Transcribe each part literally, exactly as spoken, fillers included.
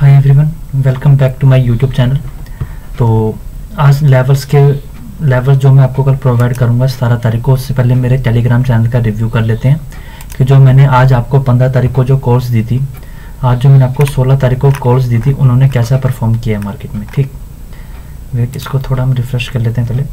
Hi everyone, welcome back to my YouTube channel. तो आज levels के लेवल्स जो मैं आपको कल प्रोवाइड करूंगा सत्रह तारीख को, उससे पहले मेरे टेलीग्राम चैनल का रिव्यू कर लेते हैं कि जो मैंने आज आपको पंद्रह तारीख को जो कोर्स दी थी, आज जो मैंने आपको सोलह तारीख को कोर्स दी थी, उन्होंने कैसा परफॉर्म किया है मार्केट में। ठीक, वेट, इसको थोड़ा हम रिफ्रेश कर लेते हैं पहले।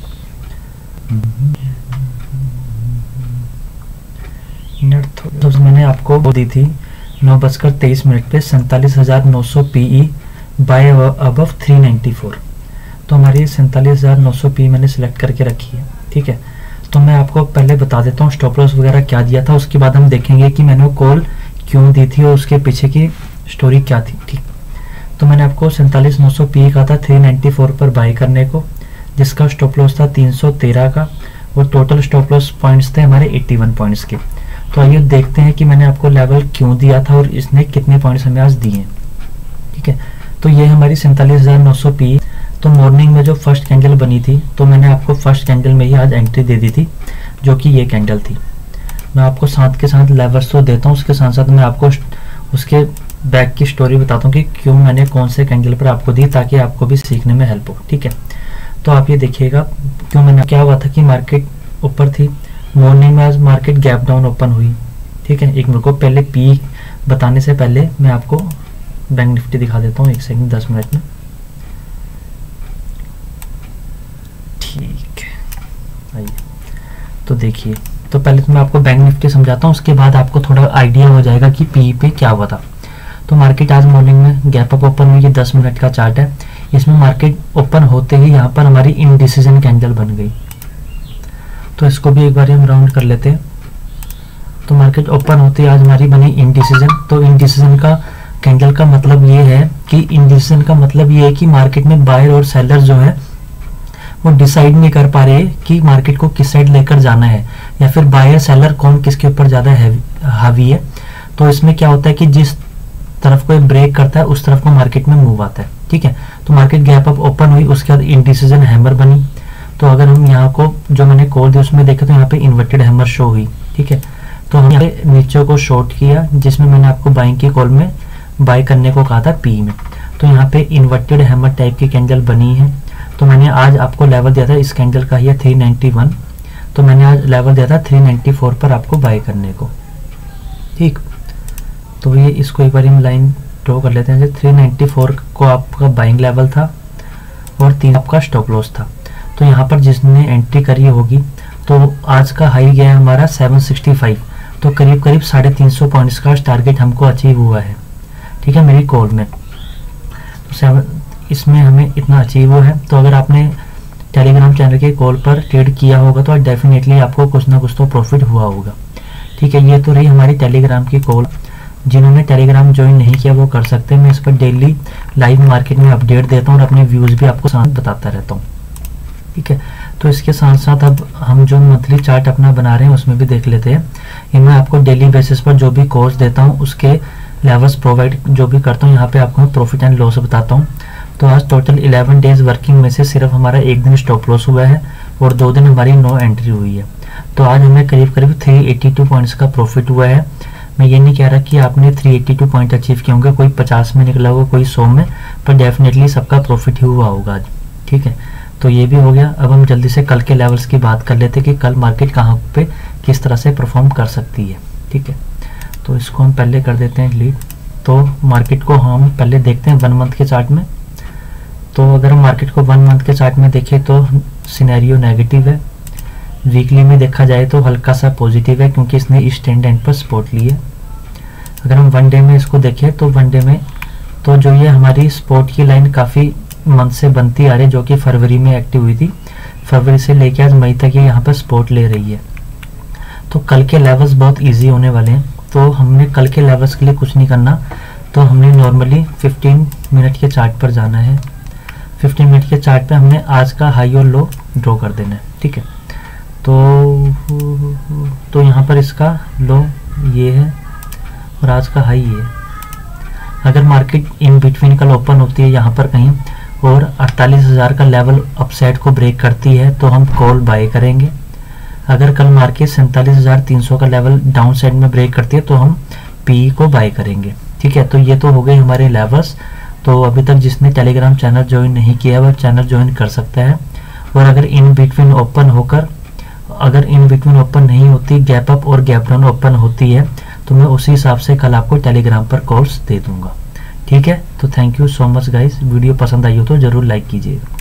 तो मैंने आपको वो दी थी नौ बजकर तेईस मिनट पे सैंतालीस हजार नौ सौ PE buy above three ninety four. तो हमारी सैंतालीस हजार नौ सौ पी मैंने सिलेक्ट करके रखी है। ठीक है, तो मैं आपको पहले बता देता हूँ स्टॉप लॉस वगैरह क्या दिया था, उसके बाद हम देखेंगे कि मैंने वो कॉल क्यों दी थी और उसके पीछे की स्टोरी क्या थी। ठीक, तो मैंने आपको सैंतालीस नौ सौ पी कहा था थ्री नाइन्टी फोर पर बाई करने को, जिसका स्टॉप लॉस था तीन सौ तेरह का और टोटल स्टॉप लॉस पॉइंट्स थे हमारे इक्यासी पॉइंट्स के। तो आइए देखते हैं कि मैंने आपको लेवल क्यों दिया था और इसने कितने पॉइंट्स हमें आज दिए हैं। ठीक है, तो ये हमारी सैंतालीस हजार नौ सौ पी। तो मॉर्निंग में जो फर्स्ट कैंडल बनी थी, तो मैंने आपको फर्स्ट कैंडल में ही आज एंट्री दे दी थी, जो कि ये कैंडल थी। मैं आपको साथ के साथ लेवल्स तो देता हूँ, उसके साथ साथ मैं आपको उसके बैक की स्टोरी बताता हूँ कि क्यों मैंने कौन से कैंडल पर आपको दी, ताकि आपको भी सीखने में हेल्प हो। ठीक है, तो आप ये देखिएगा क्यों मैंने, क्या हुआ था कि मार्केट ऊपर थी, मॉर्निंग में आज मार्केट गैप डाउन ओपन हुई। ठीक है, एक मिनट को पहले पी बताने से पहले मैं आपको बैंक निफ्टी दिखा देता हूँ, एक सेकंड, दस मिनट में। ठीक है, आइए तो देखिए, तो पहले तो मैं आपको बैंक निफ्टी समझाता हूँ, उसके बाद आपको थोड़ा आइडिया हो जाएगा कि पी पे क्या हुआ था। तो मार्केट आज मॉर्निंग में गैप अप ओपन हुई, ये दस मिनट का चार्ट है। इसमें मार्केट ओपन होते ही यहाँ पर हमारी इनडिसीजन कैंडल बन गई। तो इसको भी एक बार हम राउंड कर लेते हैं। तो मार्केट ओपन होते ही आज हमारी बनी इनडिसीजन। तो इनडिसीजन का कैंडल का मतलब ये है कि इनडिसीजन का मतलब ये है कि मार्केट में बायर और सेलर जो है वो डिसाइड नहीं कर पा रहे कि मार्केट को किस साइड लेकर जाना है, या फिर बायर सेलर कौन किसके ऊपर ज्यादा हावी है। तो इसमें क्या होता है कि जिस तरफ को ब्रेक करता है उस तरफ को मार्केट में मूव आता है। ठीक है, तो मार्केट गैप अप ओपन हुई, उसके बाद इनडिसीजन हैमर बनी। तो अगर हम यहाँ को जो मैंने कॉल दी उसमें देखे तो यहाँ पे इन्वर्टेड हैमर शो हुई। ठीक है, तो हम यहाँ पे नीचे को शॉर्ट किया, जिसमें मैंने आपको बाइंग की कॉल में बाय करने को कहा था पी में। तो यहाँ पे इन्वर्टेड हैमर टाइप की कैंडल बनी है। तो मैंने आज आपको लेवल दिया था इस कैंडल का, ये थ्री नाइन्टी वन। तो मैंने आज लेवल दिया था थ्री नाइन्टी फोर पर आपको बाय करने को। ठीक, तो ये इसको एक बार हम लाइन ड्रॉ कर लेते हैं। थ्री नाइन्टी फोर को आपका बाइंग लेवल था और तीन आपका स्टॉप लॉस था। तो यहाँ पर जिसने एंट्री करी होगी, तो आज का हाई गया हमारा सेवन सिक्सटी फाइव। तो करीब करीब साढ़े तीन सौ पॉइंट्स का टारगेट हमको अचीव हुआ है। ठीक है, मेरी कॉल में तो सेवन इसमें हमें इतना अचीव हुआ है। तो अगर आपने टेलीग्राम चैनल के कॉल पर ट्रेड किया होगा तो डेफिनेटली आपको कुछ ना कुछ तो प्रॉफिट हुआ होगा। ठीक है, ये तो रही हमारी टेलीग्राम की कॉल। जिन्होंने टेलीग्राम ज्वाइन नहीं किया वो कर सकते हैं। मैं इस पर डेली लाइव मार्केट में अपडेट देता हूँ और अपने व्यूज़ भी आपको साथ बताता रहता हूँ। ठीक है, तो इसके साथ साथ अब हम जो मंथली चार्ट अपना बना रहे हैं उसमें भी देख लेते हैं। इनमें आपको डेली बेसिस पर जो भी कोर्स देता हूँ उसके लेवल्स प्रोवाइड जो भी करता हूँ, यहाँ पे आपको प्रॉफिट एंड लॉस बताता हूँ। तो आज टोटल इलेवन डेज वर्किंग में से सिर्फ हमारा एक दिन स्टॉप लॉस हुआ है और दो दिन हमारी नो एंट्री हुई है। तो आज हमें करीब करीब थ्री एटी टू पॉइंट्स का प्रॉफिट हुआ है। मैं ये नहीं कह रहा कि आपने three eighty two point achieve किए होंगे, कोई पचास में निकला होगा, कोई सौ में, पर डेफिनेटली सबका प्रॉफिट ही हुआ होगा आज। ठीक है, तो ये भी हो गया। अब हम जल्दी से कल के लेवल्स की बात कर लेते हैं कि कल मार्केट कहाँ पे किस तरह से परफॉर्म कर सकती है। ठीक है, तो इसको हम पहले कर देते हैं डिलीट। तो मार्केट को हम पहले देखते हैं वन मंथ के चार्ट में। तो अगर हम मार्केट को वन मंथ के चार्ट में देखें तो सिनेरियो नेगेटिव है। वीकली में देखा जाए तो हल्का सा पॉजिटिव है, क्योंकि इसने इस ट्रेंड एंड पर सपोर्ट ली है। अगर हम वन डे में इसको देखें तो वन डे में तो जो ये हमारी सपोर्ट की लाइन काफ़ी मंथ से बनती आ रही है, जो कि फरवरी में एक्टिव हुई थी। फरवरी से लेके आज मई तक ये यहाँ पर सपोर्ट ले रही है। तो कल के लेवल्स बहुत इजी होने वाले हैं। तो हमने कल के लेवल्स के लिए कुछ नहीं करना, तो हमने नॉर्मली फिफ्टीन मिनट के चार्ट पर जाना है। फिफ्टीन मिनट के चार्ट पे हमने आज का हाई और लो ड्रॉ कर देना है। ठीक है, तो तो यहाँ पर इसका लो ये है और आज का हाई ये है। अगर मार्केट इन बिटवीन कल ओपन होती है यहाँ पर कहीं और अड़तालीस हज़ार का लेवल अपसाइड को ब्रेक करती है तो हम कॉल बाय करेंगे। अगर कल मार्केट सैंतालीस हज़ार तीन सौ का लेवल डाउन साइड में ब्रेक करती है तो हम पी को बाय करेंगे। ठीक है, तो ये तो हो गए हमारे लेवल्स। तो अभी तक जिसने टेलीग्राम चैनल ज्वाइन नहीं किया है वह चैनल ज्वाइन कर सकता है। और अगर इन बिटवीन ओपन होकर अगर इन बिटवीन ओपन नहीं होती, गैप अप और गैप डाउन ओपन होती है, तो मैं उसी हिसाब से कल आपको टेलीग्राम पर कोर्स दे दूंगा। ठीक है, तो thank you so much guys. Video पसंद आई हो तो ज़रूर लाइक कीजिएगा।